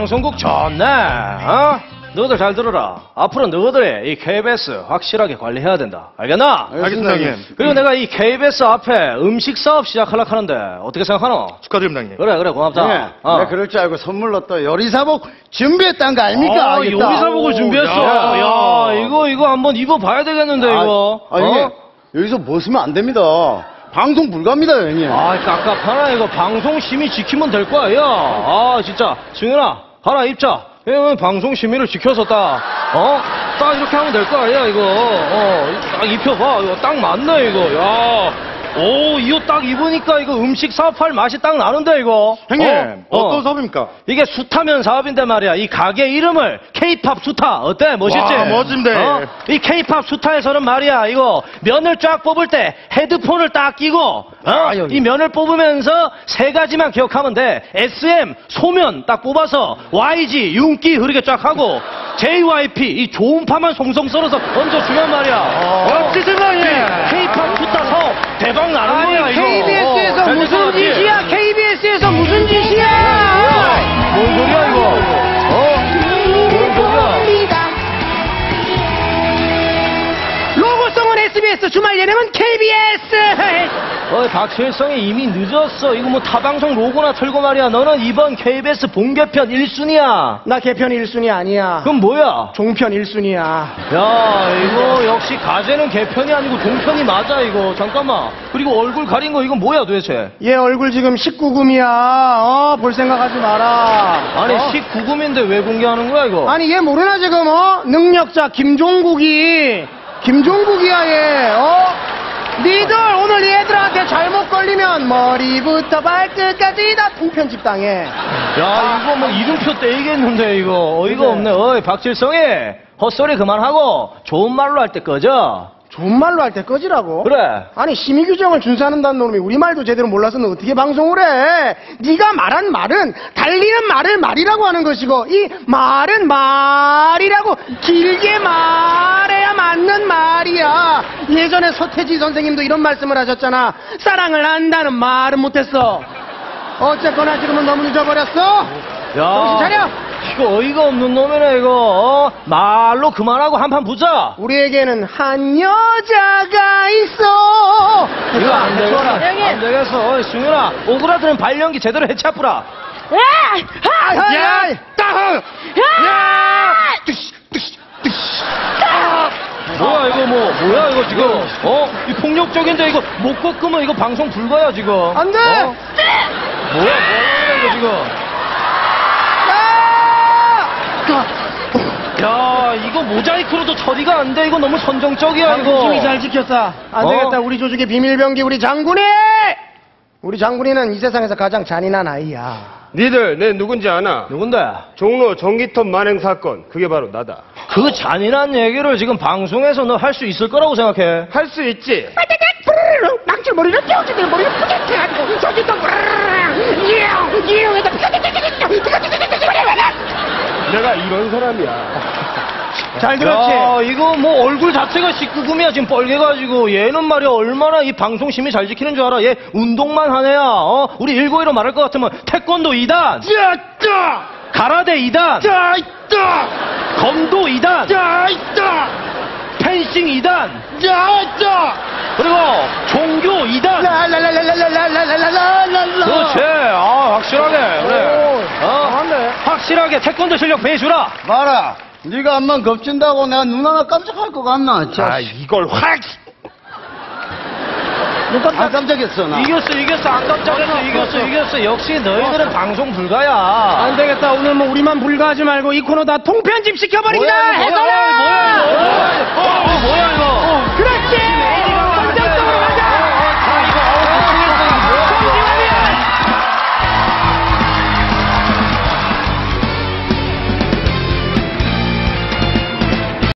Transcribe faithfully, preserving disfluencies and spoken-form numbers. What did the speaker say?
방송국 좋네. 어? 너희들 잘 들어라. 앞으로 너희들이 이 케이비에스 확실하게 관리해야 된다. 알겠나? 알겠습니다, 형님. 그리고 내가 이 케이비에스 앞에 음식 사업 시작하려고 하는데 어떻게 생각하노? 축하드립니다, 형님. 그래 그래 고맙다. 네, 어. 네, 그럴 줄 알고 선물로 또 요리사복 준비했다는 거 아닙니까? 아, 알겠다. 요리사복을 준비했어. 야. 야, 이거 이거 한번 입어봐야 되겠는데 이거. 아, 아, 형님, 어? 여기서 벗으면 안 됩니다. 방송 불가합니다, 형님. 아, 깝깝하나 이거 방송 심의 지키면 될 거야. 야, 아 진짜 승현아 가라 입자. 예, 방송 심의를 지켜서 딱, 어? 딱 이렇게 하면 될 거 아니야, 이거. 어, 딱 입혀봐. 이거 딱 맞네, 이거. 야. 오, 이거 딱 입으니까 이거 음식 사업할 맛이 딱 나는데, 이거. 형님, 어? 어떤 어. 사업입니까? 이게 수타면 사업인데 말이야. 이 가게 이름을 K-팝 수타. 어때? 멋있지? 와, 멋진데. 어? 이 K-팝 수타에서는 말이야. 이거 면을 쫙 뽑을 때 헤드폰을 딱 끼고, 어? 아, 여기. 이 면을 뽑으면서 세 가지만 기억하면 돼. 에스엠, 소면 딱 뽑아서 와이지, 윤기 흐르게 쫙 하고, 제이와이피, 이 좋은파만 송송 썰어서 얹어주면 말이야. 멋지시다, 예. K-팝 수타 사업 대박 나는 거야, 이거. 케이비에스에서 어, 잘 무슨 생각하지? 짓이야? 케이비에스에서 무슨 짓이야? 뭔 소리야 이거? 어? 뭔 소리야? 로고송은 에스비에스, 주말 예능은 케이비에스. 어이 박철성이 이미 늦었어. 이거 뭐 타방송 로고나 틀고 말이야. 너는 이번 케이비에스 본개편 일 순위야. 나 개편 일 순위 아니야. 그럼 뭐야? 종편 일 순위야. 야 이거 역시 가제는 개편이 아니고 종편이 맞아 이거. 잠깐만. 그리고 얼굴 가린 거 이건 뭐야 도대체? 얘 얼굴 지금 십구 금이야. 어, 볼 생각하지 마라. 아니 어? 십구 금인데 왜 공개하는 거야 이거? 아니 얘 모르나 지금 어? 능력자 김종국이 김종국이야 얘. 어? 니들 오늘 얘들한테 잘못 걸리면 머리부터 발끝까지 다 통편집 당해. 야 이거 뭐 이름표 떼이겠는데 이거. 어이가 그래. 없네. 어이 박철성이 헛소리 그만하고 좋은 말로 할 때 꺼져. 좋은 말로 할 때 꺼지라고? 그래. 아니 심의 규정을 준수한다는 놈이 우리말도 제대로 몰라서 너 어떻게 방송을 해? 네가 말한 말은 달리는 말을 말이라고 하는 것이고 이 말은 말이라고 길게 말해야 맞는 말이야. 예전에 서태지 선생님도 이런 말씀을 하셨잖아. 사랑을 한다는 말은 못했어. 어쨌거나 지금은 너무 늦어버렸어. 정신 차려. 이거 어이가 없는 놈이네 이거. 어? 말로 그만하고 한판 보자. 우리에게는 한 여자가 있어. 이거 안 되겠어. 형님. 안 되겠어. 어이 승윤아 오그라드는 발연기 제대로 해치아뿌라. 야! 야! 따흥! 야! 뜨시, 뜨시, 뜨시. 뭐야 이거 뭐 뭐야 이거 지금 어? 이 폭력적인데 이거 못 꺾으면 이거 방송 불가야 지금. 안 돼! 어? 뭐야 뭐야 이거 지금. 야 이거 모자이크로도 처리가 안 돼. 이거 너무 선정적이야 이거. 방송이 잘 지켰어. 안 어? 되겠다. 우리 조직의 비밀병기 우리 장군이! 우리 장군이는 이 세상에서 가장 잔인한 아이야. 니들 내 누군지 아나? 누군데? 종로 전기톱 만행 사건 그게 바로 나다. 그 잔인한 얘기를 지금 방송에서 너 할 수 있을 거라고 생각해? 할 수 있지. 망칠 머리를 떼어주고 머리를 푸게 해가지고 저기도 이용해서 내가 이런 사람이야. 잘 들었지? 야, 이거 뭐 얼굴 자체가 십구 금이야 지금 뻘개가지고. 얘는 말이야 얼마나 이 방송 심의 잘 지키는 줄 알아. 얘 운동만 한 애야. 어? 우리 일고이로 말할 것 같으면 태권도 이 단, 짜짜! 가라데 이 단, 짜짜! 검도 이 단, 짜짜! 펜싱 이 단, 짜짜! 그리고 종교 이 단. 라라라라라라라라라라. 그렇지. 아 확실하게 그래. 어? 잘한데? 확실하게 태권도 실력 배주라. 봐라. 네가 암만 겁친다고 내가 눈 하나 깜짝할 것 같나? 아 이걸 확. 아, 깜짝했어, 나. 이겼어 이겼어 안 깜짝했어 이겼어 이겼어. 역시 너희들은 방송 불가야. 안 되겠다. 오늘 뭐 우리만 불가하지 말고 이 코너 다 통편집 시켜버리자. 뭐야 이거 뭐야 해서라. 뭐야 이거. 어, 어, 뭐야 이거. 그렇지.